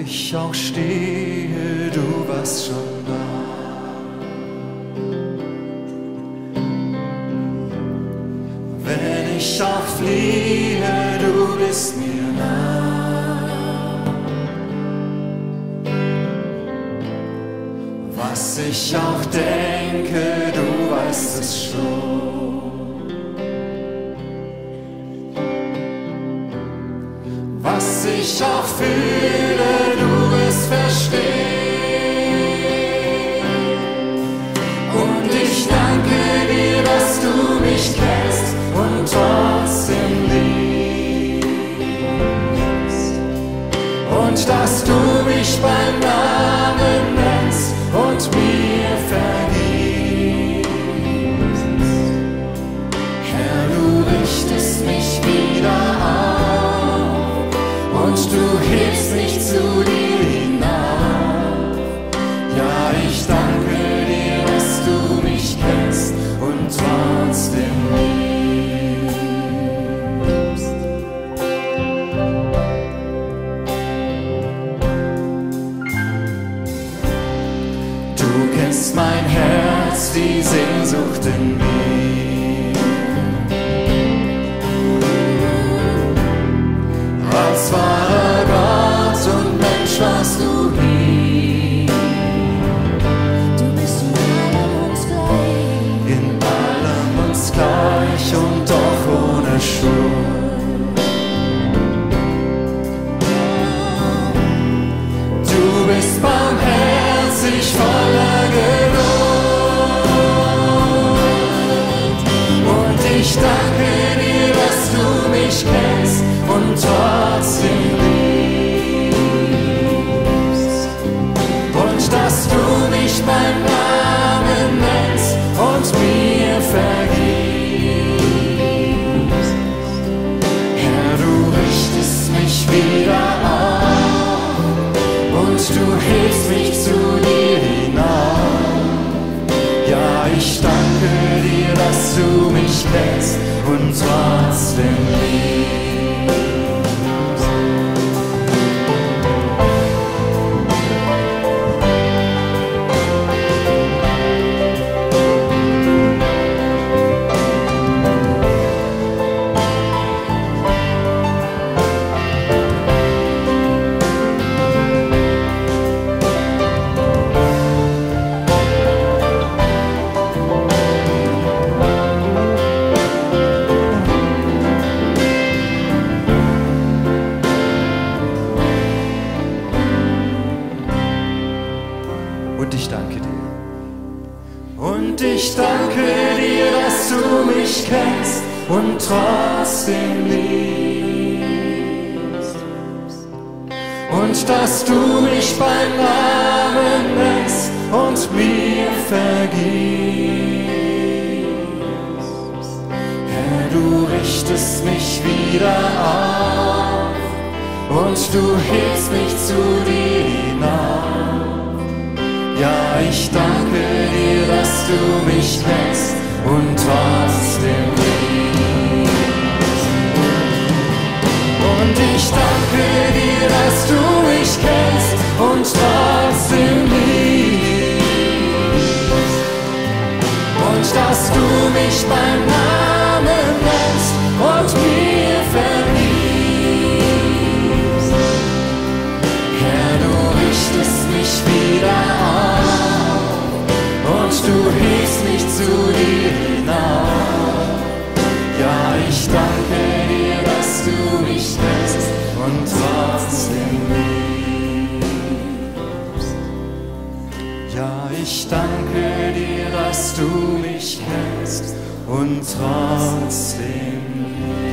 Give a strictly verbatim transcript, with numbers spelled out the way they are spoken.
ich auch stehe, du warst schon da. Wenn ich auch fliehe, du bist mir nah. Was ich auch denke, du weißt es schon. Was ich auch fühle, du wirst verstehen. Und ich danke dir, dass du mich kennst und trotzdem liebst. Und dass du mich beim Namen nennst und mir vergibst. Herr, du richtest mich wieder auf und du hebst mich zu dir hinauf. Ja, ich danke dir, dass du mich kennst und trotzdem liebst. Du kennst mein Herz, die Sehnsucht in mir. Als wahrer Gott und Mensch warst du hier. Du bist in allem uns gleich, In allem uns gleich und doch ohne Schuld. Du bist barmherzig, voller Geduld. Und ich danke dir, dass du mich kennst und trotzdem liebst. Und dass du mich beim Namen nennst und mir vergibst. Herr, du richtest mich wieder auf und du hebst mich zu dir hinauf. Ja, ich danke dir, dass du mich kennst und trotzdem liebst. Und ich danke dir. Und ich danke dir, dass du mich kennst und trotzdem liebst. Und dass du mich beim Namen nennst und mir vergibst. Herr, du richtest mich wieder auf und du hebst mich zu dir hinauf. Ja, ich danke dir, dass du mich kennst und trotzdem liebst. Und ich danke dir, dass du mich kennst und trotzdem liebst. Und dass du mich beim Namen nennst und mir vergibst. Herr, du richtest mich wieder auf und du hebst mich zu dir hinauf. Ja, ich danke dir, dass du mich kennst und trotzdem liebst. Ja, ich danke dir, dass du mich kennst und trotzdem liebst.